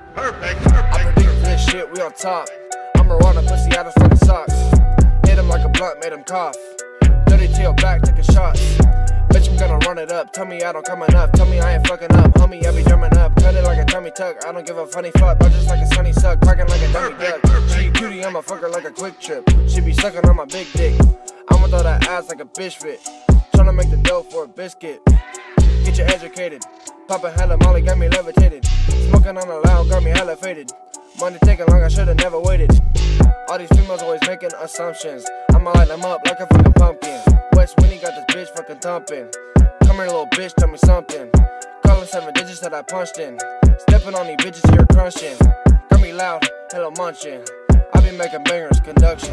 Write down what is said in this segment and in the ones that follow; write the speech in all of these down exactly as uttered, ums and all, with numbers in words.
Perfect, perfect. I predict this shit, we on top. I'ma run a pussy out of fucking socks. Hit him like a blunt, made him cough. Dirty to your back, taking shots. Bitch, I'm gonna run it up. Tell me I don't come enough. Tell me I ain't fucking up. Homie, I be drumming up. Cut it like a tummy tuck. I don't give a funny fuck. But just like a sunny suck. Cracking like a dummy duck. She cutie, I'm a fucker like a quick trip. She be sucking on my big dick. I'ma throw that ass like a bitch fit. Tryna make the dough for a biscuit. Get you educated. Poppin' hella molly, got me levitated. Smoking on the loud, got me hella faded. Money taking long, I should've never waited. All these females always making assumptions. I'ma light them up like a fucking pumpkin. West Winnie got this bitch fucking thumping. Come here, little bitch, tell me something. Calling seven digits that I punched in. Stepping on these bitches, you're crunching. Got me loud, hello munching. I be making bangers, conduction.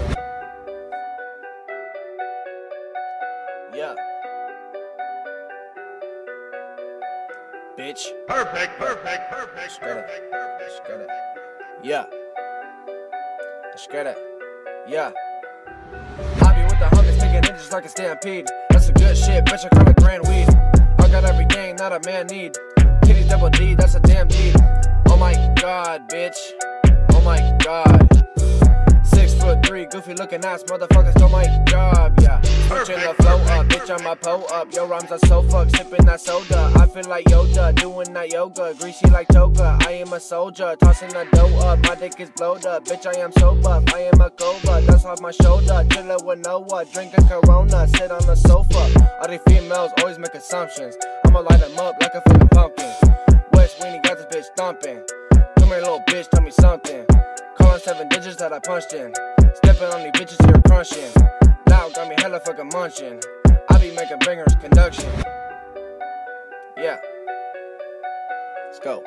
Yeah. Bitch. Perfect, perfect, perfect, Just got it. perfect, perfect. Just got it. Yeah. Just got it. Yeah. I be with the homies taking it just like a stampede. That's a good shit, bitch, I call it grand weed. I got everything that a man need. Kitty double D, that's a damn deed. Oh my god, bitch. Oh my god. Six foot three, goofy looking ass motherfuckers do my job, yeah. Switching the flow up, bitch, I'm a po up. Your rhymes are so fucked, sipping that soda. I feel like Yoda, doing that yoga. Greasy like toga, I am a soldier. Tossing that dough up, my dick is blowed up. Bitch, I am so buff, I am a cobra. Dust off my shoulder, chillin' with Noah. Drinking Corona, sit on the sofa. All these females always make assumptions. I'ma light them up like a fucking pumpkin. West Winnie got this bitch thumping. Come here, little bitch, tell me something. Calling seven digits that I punched in. Stepping on these bitches, you're crunching. Loud, got me hella fucking munching. I be making bangers, conduction. Yeah. Let's go.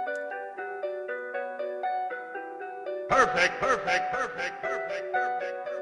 Perfect, perfect, perfect, perfect, perfect, perfect.